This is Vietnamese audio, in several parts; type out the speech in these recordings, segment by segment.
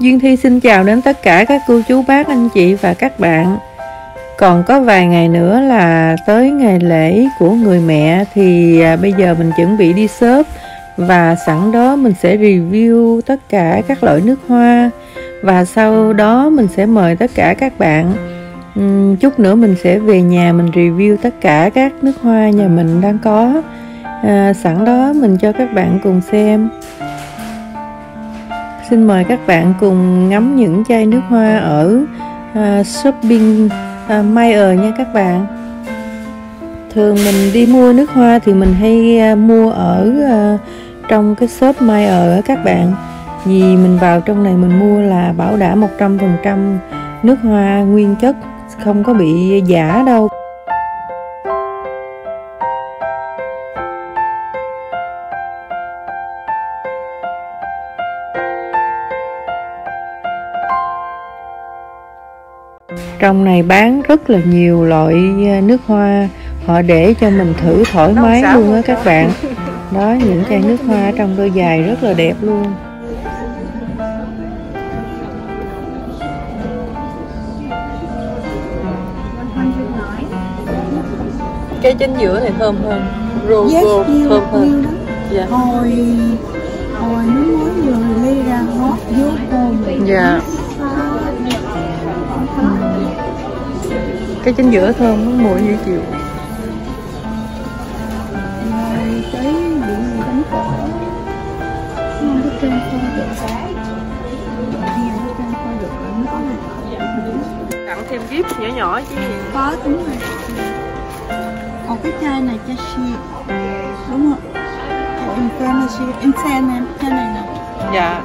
Duyên Thi xin chào đến tất cả các cô chú bác anh chị và các bạn. Còn có vài ngày nữa là tới ngày lễ của người mẹ, thì bây giờ mình chuẩn bị đi shop và sẵn đó mình sẽ review tất cả các loại nước hoa, và sau đó mình sẽ mời tất cả các bạn. Chút nữa mình sẽ về nhà mình review tất cả các nước hoa nhà mình đang có. Sẵn đó mình cho các bạn cùng xem. Xin mời các bạn cùng ngắm những chai nước hoa ở shopping Mayer nha các bạn. Thường mình đi mua nước hoa thì mình hay mua ở trong cái shop Mayer á các bạn. Vì mình vào trong này mình mua là bảo đảm 100% nước hoa nguyên chất, không có bị giả đâu. Trong này bán rất là nhiều loại nước hoa, họ để cho mình thử thoải mái luôn á các bạn. Đó, những chai nước hoa trong đôi giày rất là đẹp luôn. Cái chính giữa này thơm hơn, rose thơm hơn. Dạ. Hồi nó mới vừa ly ra hot vô cùng. Dạ. Cái chính giữa thơm, nó mùi dễ chịu. Rồi tới điện gì đánh cổ. Không có trên coi được cái. Không trên coi được nó có một. Tặng thêm gift nhỏ nhỏ chứ gì. Có đúng rồi. Còn cái chai này chai sheet. Đúng không? Incense em, chai này nè. Dạ.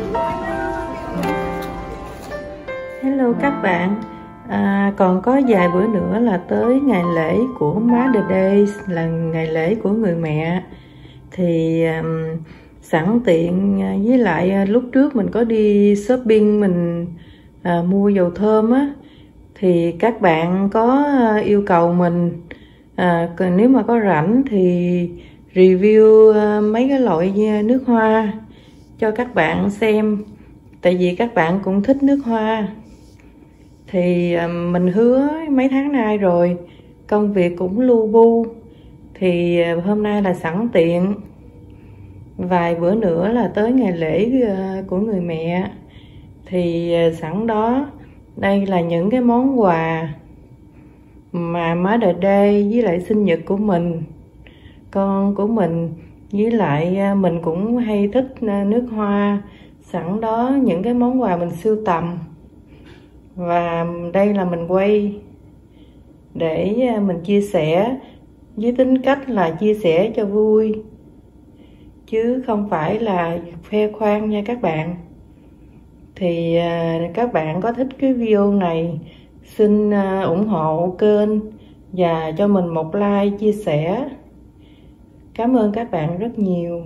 Hello các bạn. Còn có vài bữa nữa là tới ngày lễ của Mother's Day, là ngày lễ của người mẹ. Thì sẵn tiện với lại lúc trước mình có đi shopping, mình mua dầu thơm á, thì các bạn có yêu cầu mình nếu mà có rảnh thì review mấy cái loại nước hoa cho các bạn xem, tại vì các bạn cũng thích nước hoa. Thì mình hứa mấy tháng nay rồi, công việc cũng lu bu, thì hôm nay là sẵn tiện. Vài bữa nữa là tới ngày lễ của người mẹ, thì sẵn đó đây là những cái món quà mà Mother's Day với lại sinh nhật của mình, con của mình, với lại mình cũng hay thích nước hoa. Sẵn đó những cái món quà mình sưu tầm, và đây là mình quay để mình chia sẻ với tính cách là chia sẻ cho vui, chứ không phải là khoe khoang nha các bạn. Thì các bạn có thích cái video này, xin ủng hộ kênh và cho mình một like, chia sẻ. Cảm ơn các bạn rất nhiều.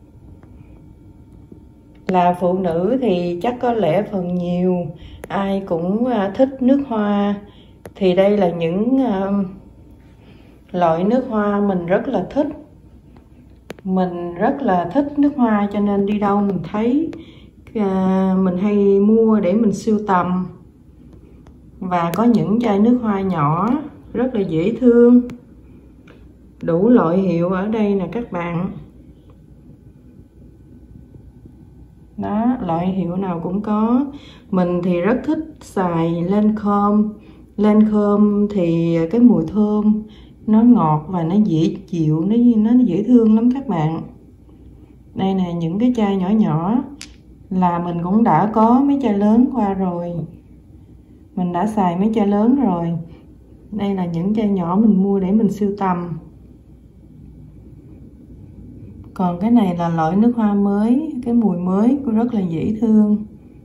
Là phụ nữ thì chắc có lẽ phần nhiều ai cũng thích nước hoa. Thì đây là những loại nước hoa mình rất là thích. Mình rất là thích nước hoa, cho nên đi đâu mình thấy mình hay mua để mình sưu tầm. Và có những chai nước hoa nhỏ rất là dễ thương, đủ loại hiệu ở đây nè các bạn. Đó, loại hiệu nào cũng có. Mình thì rất thích xài Lancôme. Lancôme thì cái mùi thơm nó ngọt và nó dễ chịu, nó dễ thương lắm các bạn. Đây nè, những cái chai nhỏ nhỏ là mình cũng đã có mấy chai lớn qua rồi. Mình đã xài mấy chai lớn rồi. Đây là những chai nhỏ mình mua để mình sưu tầm. Còn cái này là loại nước hoa mới, cái mùi mới cũng rất là dễ thương.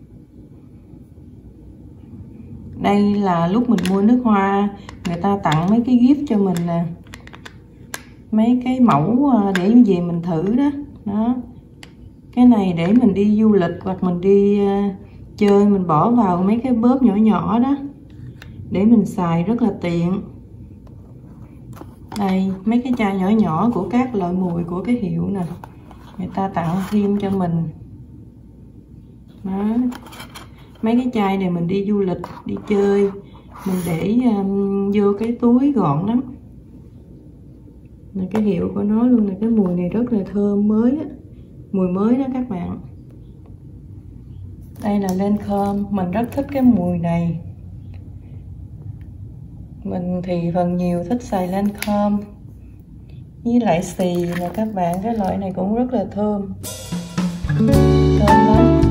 Đây là lúc mình mua nước hoa, người ta tặng mấy cái gift cho mình nè, mấy cái mẫu để về mình thử đó. Đó, cái này để mình đi du lịch hoặc mình đi chơi, mình bỏ vào mấy cái bóp nhỏ nhỏ đó để mình xài rất là tiện. Đây, mấy cái chai nhỏ nhỏ của các loại mùi của cái hiệu nè, người ta tặng thêm cho mình. Đó, mấy cái chai này mình đi du lịch, đi chơi, mình để vô cái túi gọn lắm. Là cái hiệu của nó luôn, là cái mùi này rất là thơm, mới á, mùi mới đó các bạn. Đây là Lancôme, mình rất thích cái mùi này. Mình thì phần nhiều thích xài Lancôme với lại xì nè các bạn, cái loại này cũng rất là thơm, thơm lắm.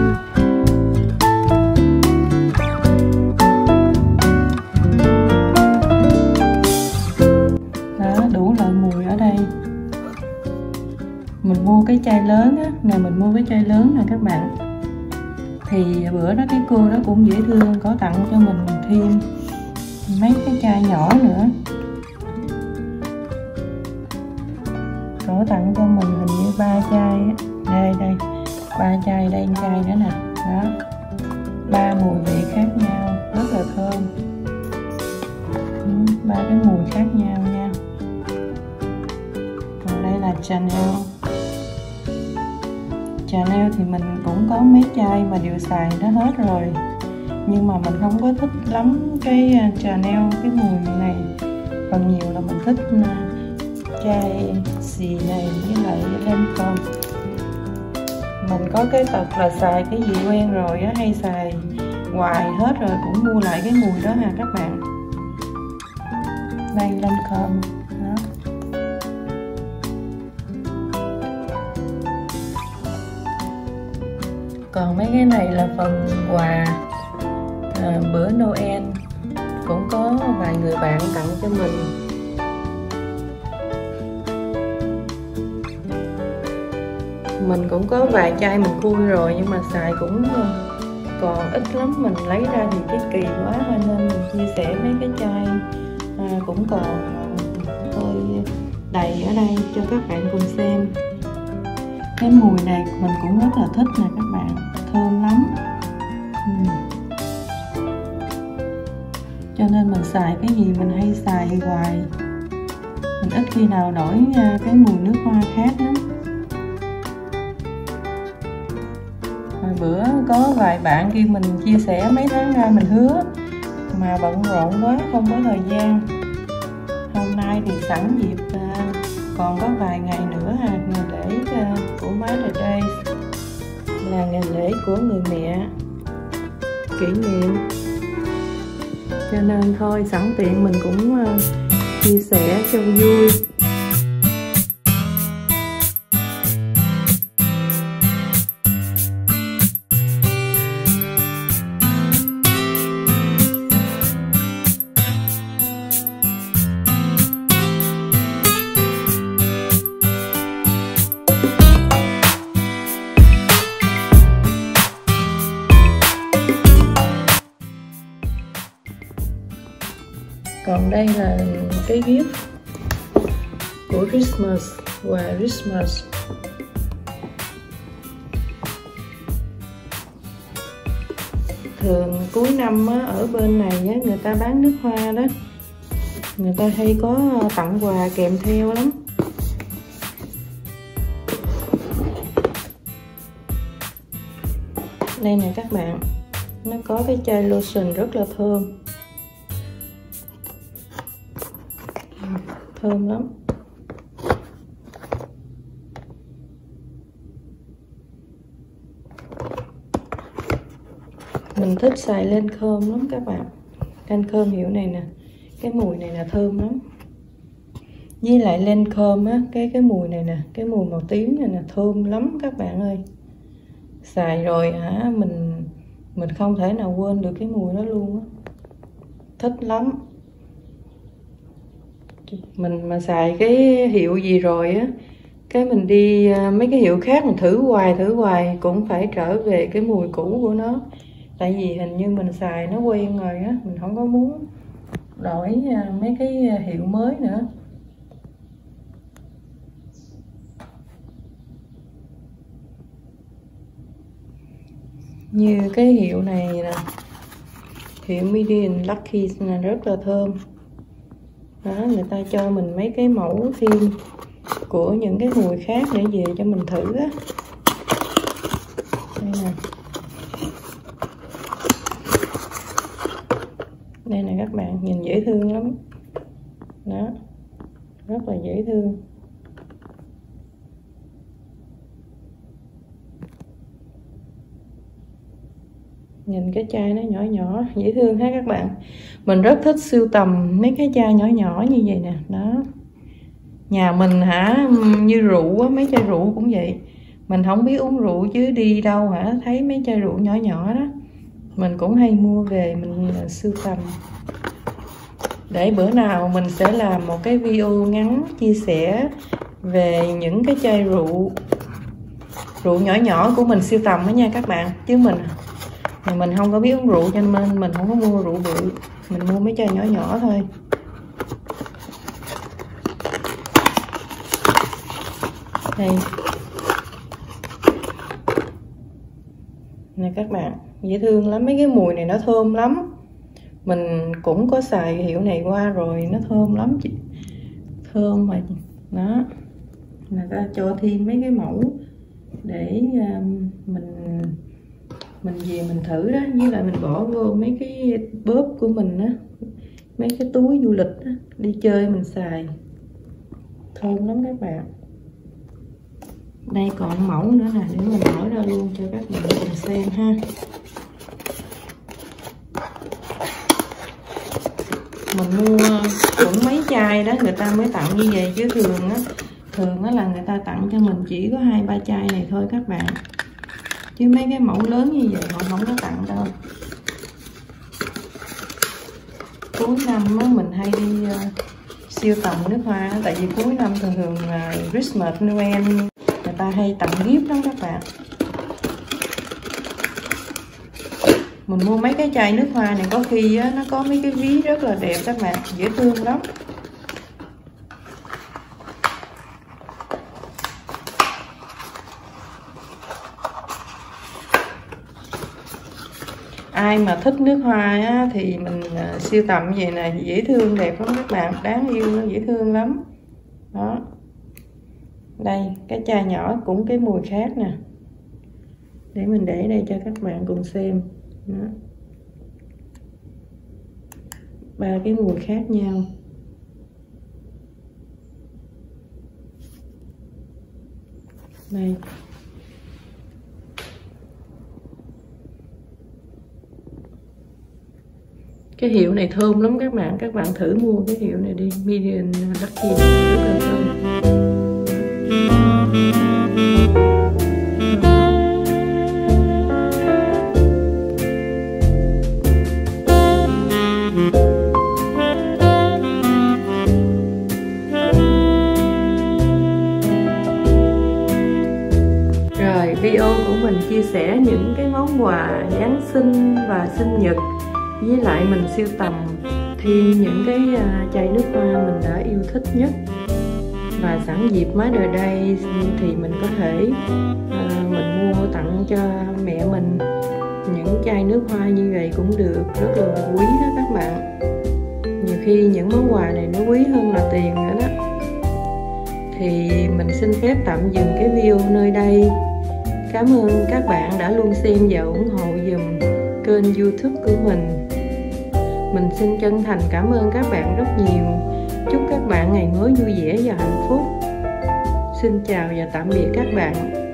Đó, đủ loại mùi ở đây. Mình mua cái chai lớn á, nè mình mua cái chai lớn nè các bạn. Thì bữa đó cái cô đó cũng dễ thương, có tặng cho mình thêm mấy cái chai nhỏ nữa, có tặng cho mình hình như 3 chai á. Đây 3 chai, đây chai nữa nè. Đó, 3 mùi vị khác nhau, rất là thơm. 3 cái mùi khác nhau nha. Còn đây là Chanel. Chanel thì mình cũng có mấy chai mà đều xài nó hết rồi, nhưng mà mình không có thích lắm cái Chanel, cái mùi này. Phần nhiều là mình thích chai xì này với lại Lancôme. Mình có cái tật là xài cái gì quen rồi á, hay xài hoài hết rồi cũng mua lại cái mùi đó ha các bạn. Đây Lancôme đó. Còn mấy cái này là phần quà bữa Noel, cũng có vài người bạn tặng cho mình. Mình cũng có vài chai mình khui rồi nhưng mà xài cũng còn ít lắm, mình lấy ra thì cái kỳ quá nên mình chia sẻ mấy cái chai cũng còn hơi đầy ở đây cho các bạn cùng xem. Cái mùi này mình cũng rất là thích nè các bạn, thơm lắm. Cho nên mình xài cái gì mình hay xài hoài, mình ít khi nào đổi cái mùi nước hoa khác lắm. Hồi bữa có vài bạn kêu mình chia sẻ mấy tháng ra, mình hứa mà bận rộn quá không có thời gian. Hôm nay thì sẵn dịp còn có vài ngày nữa ngày lễ của Mother's Day, là ngày lễ của người mẹ, kỷ niệm, cho nên thôi sẵn tiện mình cũng chia sẻ cho vui. Còn đây là cái gift của Christmas, quà Christmas. Thường cuối năm á, ở bên này á, người ta bán nước hoa đó, người ta hay có tặng quà kèm theo lắm. Đây nè các bạn, nó có cái chai lotion rất là thơm, thơm lắm. Mình thích xài Lancôme lắm các bạn. Lancôme hiệu này nè, cái mùi này là thơm lắm. Với lại Lancôme á, cái mùi này nè, cái mùi màu tím này nè, thơm lắm các bạn ơi. Xài rồi hả, mình không thể nào quên được cái mùi đó luôn á. Thích lắm. Mình mà xài cái hiệu gì rồi á, cái mình đi mấy cái hiệu khác mình thử hoài cũng phải trở về cái mùi cũ của nó. Tại vì hình như mình xài nó quen rồi á, mình không có muốn đổi mấy cái hiệu mới nữa. Như cái hiệu này nè, hiệu Medium Lucky là rất là thơm. Đó, người ta cho mình mấy cái mẫu thêm của những cái mùi khác để về cho mình thử á. Đây nè. các bạn, nhìn dễ thương lắm đó, rất là dễ thương. Nhìn cái chai nó nhỏ nhỏ dễ thương ha các bạn. Mình rất thích sưu tầm mấy cái chai nhỏ nhỏ như vậy nè đó. Nhà mình hả, như rượu á, mấy chai rượu cũng vậy. Mình không biết uống rượu chứ đi đâu hả, thấy mấy chai rượu nhỏ nhỏ đó mình cũng hay mua về mình sưu tầm. Để bữa nào mình sẽ làm một cái video ngắn chia sẻ về những cái chai rượu nhỏ nhỏ của mình sưu tầm đó nha các bạn. Chứ mình không có biết uống rượu cho nên mình không có mua rượu bự, mình mua mấy chai nhỏ nhỏ thôi. Đây nè các bạn, dễ thương lắm, mấy cái mùi này nó thơm lắm. Mình cũng có xài hiệu này qua rồi, nó thơm lắm chị, thơm mà đó. Người ta cho thêm mấy cái mẫu để mình về mình thử đó, với lại mình bỏ vô mấy cái bóp của mình á, mấy cái túi du lịch á, đi chơi mình xài thơm lắm các bạn. Đây còn mẫu nữa nè, để mình mở ra luôn cho các bạn cùng xem ha. Mình mua cũng mấy chai đó người ta mới tặng như vậy, chứ thường á là người ta tặng cho mình chỉ có 2-3 chai này thôi các bạn, chứ mấy cái mẫu lớn như vậy họ không có tặng đâu. Cuối năm á, mình hay đi siêu tầm nước hoa, tại vì cuối năm thường Christmas, Noel người ta hay tặng gift lắm các bạn. Mình mua mấy cái chai nước hoa này có khi á, nó có mấy cái ví rất là đẹp các bạn, dễ thương lắm. Ai mà thích nước hoa á, thì mình siêu tầm như vậy nè, dễ thương đẹp lắm các bạn, đáng yêu, dễ thương lắm đó. Đây cái chai nhỏ cũng cái mùi khác nè, để mình để đây cho các bạn cùng xem đó. 3 cái mùi khác nhau. Đây cái hiệu này thơm lắm các bạn thử mua cái hiệu này đi, Medium Lucky, rất là thơm. Rồi video của mình chia sẻ những cái món quà Giáng sinh và sinh nhật, với lại mình sưu tầm thêm những cái chai nước hoa mình đã yêu thích nhất. Và sẵn dịp Mother's Day thì mình có thể mình mua tặng cho mẹ mình những chai nước hoa như vậy cũng được, rất là quý đó các bạn. Nhiều khi những món quà này nó quý hơn là tiền nữa đó. Thì mình xin phép tạm dừng cái video nơi đây. Cảm ơn các bạn đã luôn xem và ủng hộ dùm kênh YouTube của mình. Mình xin chân thành cảm ơn các bạn rất nhiều. Chúc các bạn ngày mới vui vẻ và hạnh phúc. Xin chào và tạm biệt các bạn.